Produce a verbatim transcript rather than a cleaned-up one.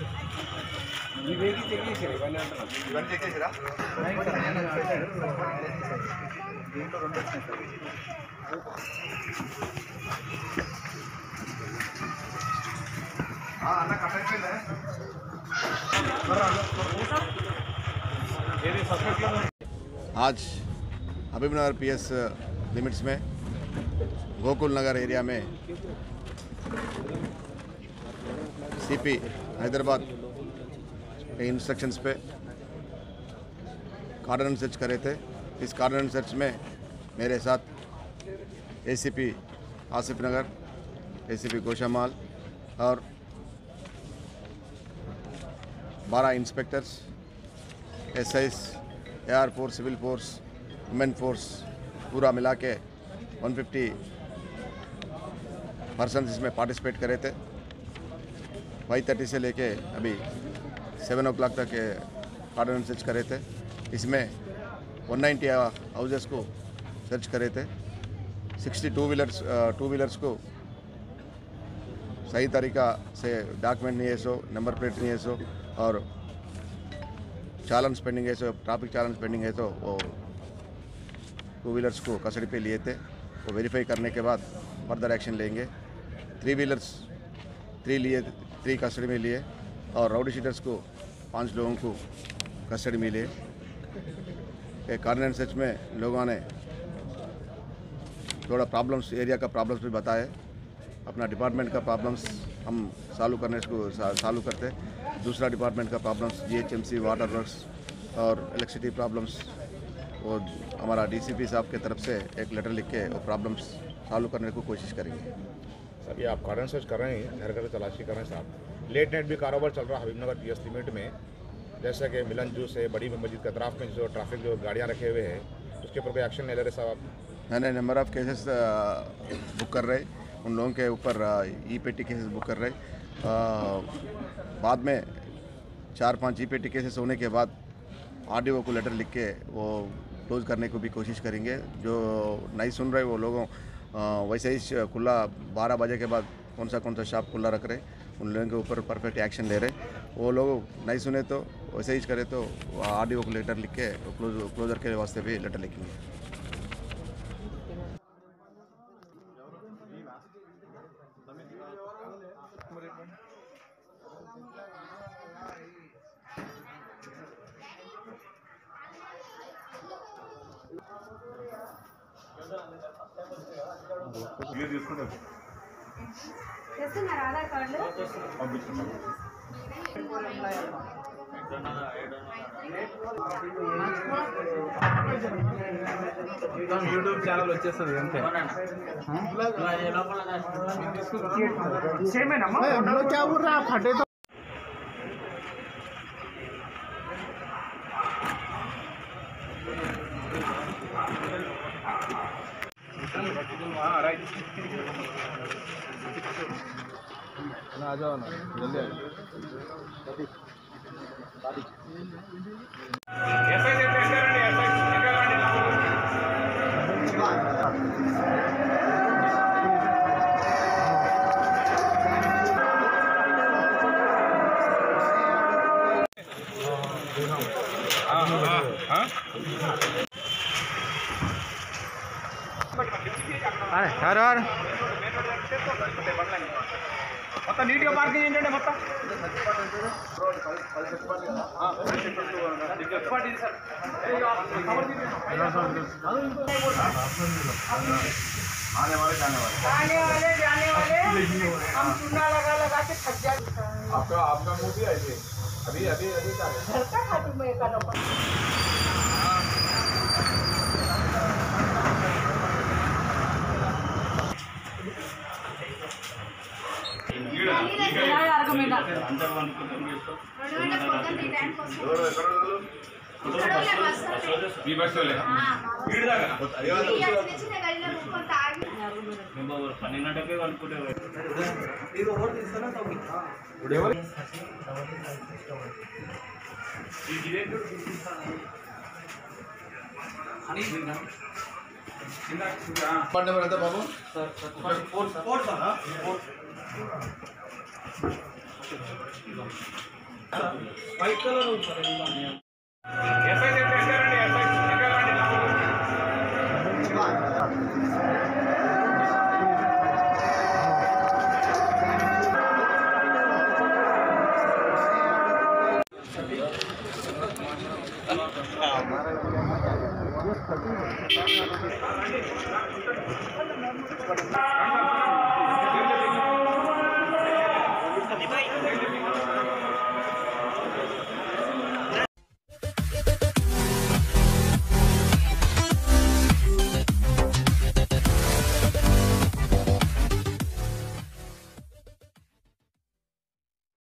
ఇవేకి check చేసారు ఇవన్నీ అంటారు ఇవన్నీ చెక్ చేసారా దీంట్లో రెండు వచ్చినాయి సార్ అన్న కట్టయిపోయిందా आज हबीबनगर पीएस लिमिट्स में गोकुल नगर एरिया में सीपी हैदराबाद के इंस्ट्रक्शंस पे कार्डन सर्च करे थे। इस कार्डन सर्च में मेरे साथ एसीपी आसिफ नगर, एसीपी गोशामाल और बारह inspectors, SIs, AR force, civil force, women force पूरा मिला के एक सौ पचास पर्सन इसमें पार्टिसिपेट करे थे। फाइव थर्टी से लेके अभी सेवन ओ क्लाक तक कार्डन सर्च करे थे। इसमें एक सौ नब्बे हाउसेस को सर्च करे थे। साठ टू व्हीलर्स टू व्हीलर्स को सही तरीका से डॉक्यूमेंट नहीं है सो, नंबर प्लेट नहीं है सो और चालान पेंडिंग है सो, ट्रैफिक चालान पेंडिंग है तो वो टू व्हीलर्स को कस्टडी पे लिए थे। वो वेरीफाई करने के बाद फर्दर एक्शन लेंगे। थ्री व्हीलर्स थ्री लिए थ्री कस्टडी में लिए और राउडी शीटर्स को पांच लोगों को कस्टडी में लिए। कार्डन सर्च में लोगों ने थोड़ा प्रॉब्लम्स एरिया का प्रॉब्लम्स भी बताए। अपना डिपार्टमेंट का प्रॉब्लम्स हम सॉल्व करने को सॉल्व करते। दूसरा डिपार्टमेंट का प्रॉब्लम्स जीएचएमसी, वाटर वर्क्स और इलेक्ट्रिसिटी प्रॉब्लम्स वो हमारा डीसीपी साहब के तरफ से एक लेटर लिख के वो प्रॉब्लम्स सॉल्व करने को कोशिश करेंगे। सर ये आप कार्डन सर्च कर रहे हैं, घर घर तलाशी कर रहे हैं साहब। लेट नाइट भी कारोबार चल रहा है हबीबनगर पीएस लिमिट में, जैसे कि मिलन जूस है, बड़ी मस्जिद के अतराफ में जो ट्रैफिक जो गाड़ियाँ रखे हुए हैं उसके ऊपर कोई एक्शन नहीं ले रहे साहब? मैंने नंबर ऑफ़ केसेस बुक कर रहे, उन लोगों के ऊपर ई पेटी केसेस बुक कर रहे। बाद में चार पांच ई पेटी केसेस होने के बाद आरडीओ को लेटर लिख के वो क्लोज करने को भी कोशिश करेंगे। जो नहीं सुन रहे वो लोगों वैसे ही खुला बारह बजे के बाद कौन सा कौन सा शॉप खुला रख रहे, उन लोगों के ऊपर परफेक्ट एक्शन ले रहे। वो लोग नहीं सुने तो वैसे ही करे तो आरडीओ को लेटर लिख के क्लोज क्लोजर के वास्ते भी लेटर लिखेंगे। చేస్తున్నారు ఆధార్ కార్డులు యూట్యూబ్ ఛానల్ వచ్చేస్తుంది అంతే आ जाओ ना जल्दी మొత్తం నీట్గా పార్కింగ్ ఏంటంటే మొత్తం आने वाले जाने वाले आने वाले जाने वाले हम चूना लगा लगा के थक जाते। आपका आपका मूवी है ये अभी अभी अभी क्या है घर का खातू में का नंबर పన్నెండుకే అనుకుంటే बाबू స్పోర్ట్స్ వైట్ కలర్ ఎస్ఐ చెప్పి ఎక్కడండి ఎస్ఐ ఎక్కడండి हमारा